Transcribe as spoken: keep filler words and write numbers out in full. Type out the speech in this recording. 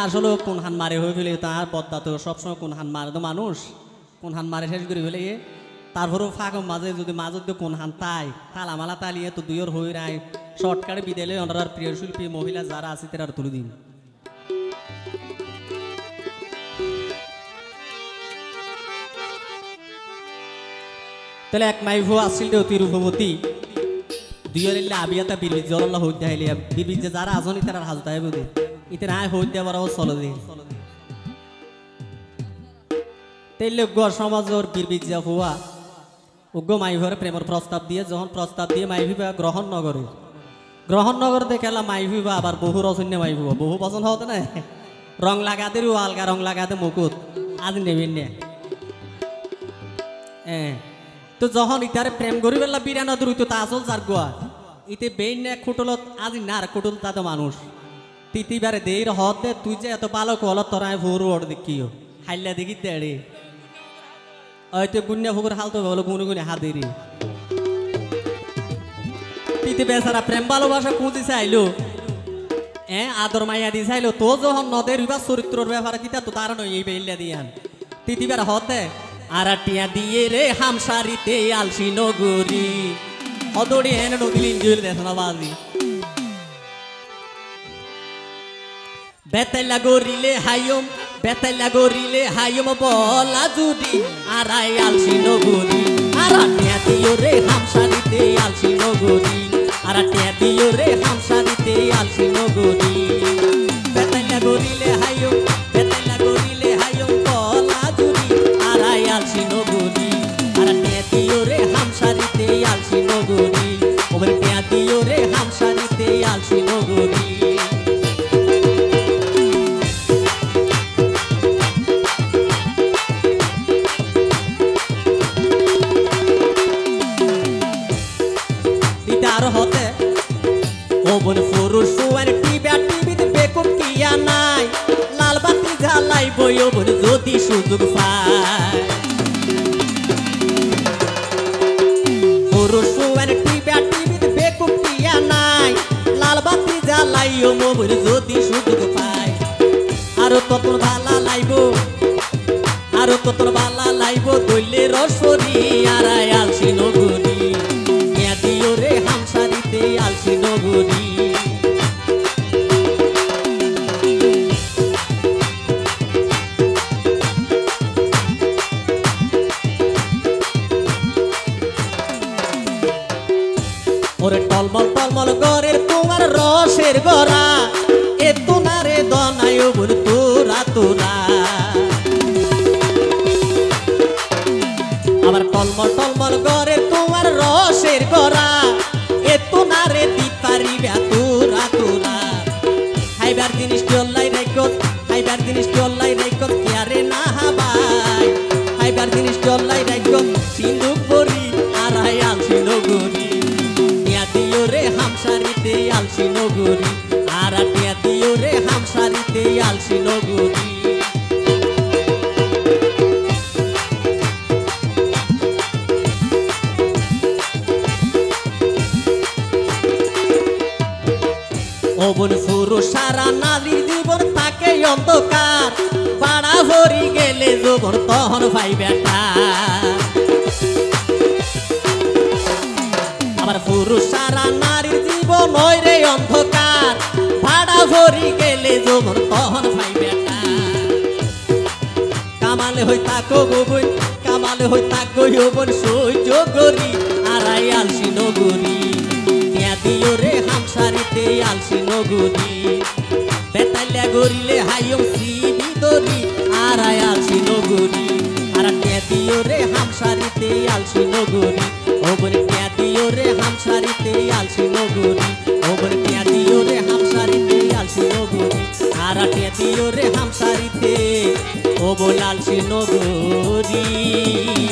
আসলে কোন হান মারে হয়ে ফেলে তার পদ্মা তো সবসময় কোন হান মারে তো মানুষ কোন হান মারে শেষ করে ফেলে তারপরেও ফাঁক মাঝে যদি মাঝে তো কোন হান তাই তালামালা তালিয়ে তো দুইয়ের হয়ে রায় শর্টকাটে বিদেলে ওনার প্রিয় শিল্পী মহিলা যারা আছে তারা তুলে দিন তাহলে এক মাইভু আসছিল অতি রূপবতী দুইয়ের এলে আবিয়াতা বিরবিজ জল্লাহ হইতে হাইলে বিরবিজ যারা আজনি তারা হাজতা হয় বুঝে ইতে না হইতে বড় চলো দে তেলে গড় সমাজের বিরবিজ হুয়া উগ্র মাইভর প্রেমের প্রস্তাব দিয়ে যখন প্রস্তাব দিয়ে মাইভিবা গ্রহণ নগরে গ্রহণ নগর দেখেলা মাইভিবা আবার বহু রচন্য মাইভিবা বহু পছন্দ হতো না রং লাগাতে আলগা রং লাগাতে মুকুট আজ নেবেন না হ্যাঁ তো যখন ইতারে প্রেম করি বেলা বিরানা দূর তা আসল যার গোয়া ইতে বেইন না খুটলত আজ নার খুটল তা তো মানুষ তিতিবারে দেই হদ দে তুই যে এত ভালো কল তোরা ভোর ওর দেখিও হাইলা দেখি দেড়ে হয়তো গুন্যা ফুকুর হাল তো বলো গুনে গুনে হাত দেরি তিতি বেচারা প্রেম ভালোবাসা খুঁজি চাইলো হ্যাঁ আদর মাইয়া দি চাইলো তো যখন নদের বিবাহ চরিত্রর ব্যাপারে তিতা তো তারা নয় এই বেইলা দিয়ান তিতিবার হদ দে আর টিয়া দিয়ে রে হামসারিতে আলসি নগরী অদড়ি এনে নদীলিন জুল দেশ না বাজি বেতাইলা গরিলে হাইম বেতাইলা গরিলে হাইম বলা জুড়ি আর আই আলসি নগরী আর টিয়া দিও রে হামসারিতে আলসি নগরী আর টিয়া দিও রে হামসারিতে আলসি নগরী বেতাইলা গরিলে হাইম বেতাইলা গরিলে হাইম বলা জুড়ি আর আই আলসি নগরী আর টিয়া দিও রে হামসারিতে আলসি নগরী ওরে টিয়া দিও রে হামসারিতে আলসি নগরী হতে ও বন পুরুষ আর টিভি টিভিতে বেকুব কিয়া নাই লাল বাতি জ্বালাই বই ও বন যদি সুযোগ পায় পুরুষ আর টিভি টিভিতে বেকুব কিয়া নাই লাল বাতি জ্বালাই ও বন যদি সুযোগ পায় আরো ততন ভালা লাইব আরো ততন ভালা লাইব দইলে রসরি আর আলসি নগরী রে হামসারিতে আলসি নগরী ওরে টলমল টলমল গরের তোমার রসের গড়া এ তোনারে দনায় বল তোরা তোরা আবার টলমল টলমল গরের তোমার রসের গড়া এ তোনারে দিত পারিবা তোরা তোরা হাইবার জিনিসটি অল্লাই রাইকত হাইবার জিনিসটি অল্লাই রাইকত কেয়ারে না হাবাই হাইবার জিনিসটি অল্লাই রাইকত সিন্ধুক বরি আর হাই আলসি নগরী টিয়া দিও রে হামসারিতে আলসি নগরী আর টিয়া দিও রে হামসারিতে আলসি নগরী ওবন পুরুষ সারা নারীর জীবন থাকে অন্ধকার পাড়া ভরি গেলে যখন তখন ভাই বেটা আবার পুরুষ সারা নারীর জীবন ওই রে অন্ধকার পাড়া ভরি গেলে যখন তখন ভাই বেটা কামালে হই থাকো গোবই কামালে হই থাকো ওবন সহ্য করি আর আই আলসি নগরী দিও রে হামসারিতে আলসি নগরী বেতাইলা গরিলে হাইম সিবি দরি আর আই আলসি নগরী আর টিয়া দিও রে হামসারিতে আলসি নগরী ওবর টিয়া দিও রে হামসারিতে আলসি নগরী ওবর টিয়া দিও রে হামসারিতে আলসি নগরী আর টিয়া দিও রে হামসারিতে ও বল আলসি নগরী।